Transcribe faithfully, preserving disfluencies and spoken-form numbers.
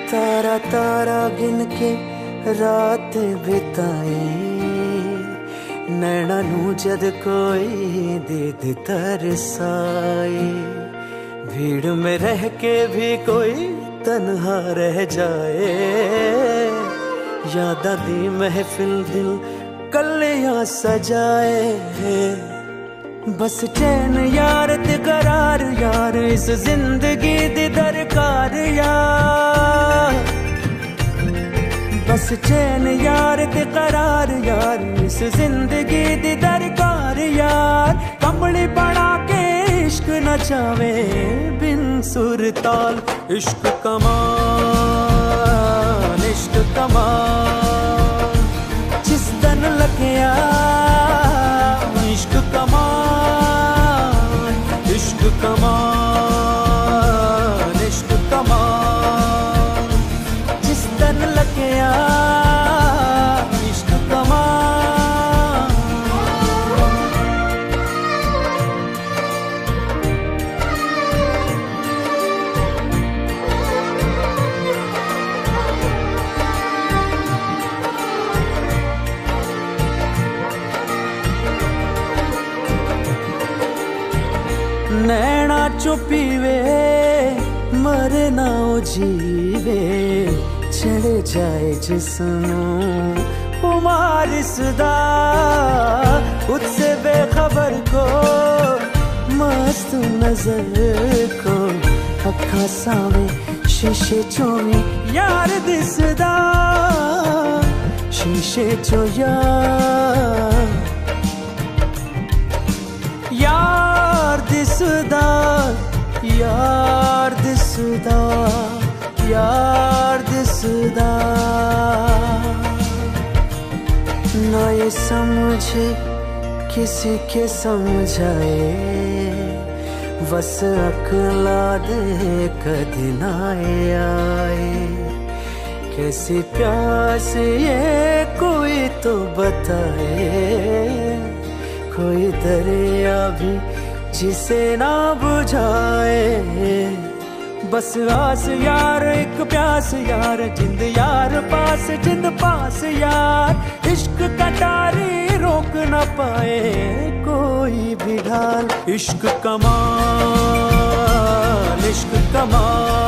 तारा तारा गिन के रात बिताए, नैना नू जद कोई दीद तरसाए, भीड़ में रह के भी कोई तन्हा रह जाए, यादा दी महफिल दिल कलियां सजाए, बस चैन यार ते करार यार इस जिंदगी दी दरकार यार, बस चैन यार ते करार यार इस जिंदगी दी दरकार यार, कंबली बना के इश्क नचावे बिन सुर ताल, इश्क कमान इश्क कमान जिस दिन लगिया, इश्क कमान इश्क कमान इश्क कमान जिस दिन लगिया, इश्क कमान। नैना चुपीवे मरे ना जीवे, चढ़े जाए जिस्मों उमार सदा, उससे बेखबर को मस्त नजर को अखा सावे शीशे चोवी यार दिसदा, शीशे चो यार यार दिसदा, यार दिसदा यार दिसदा, ना ये समझे किसी के समझाए, बस अकला दे कदी ना आए, कैसी प्यास ये कोई तो बताए, कोई दरिया भी जिसे ना बुझाए, बस आस यार एक प्यास यार जिंद यार पास जिंद पास यार, इश्क कटारी रोक न पाए कोई भी ढाल, इश्क कमाल इश्क कमाल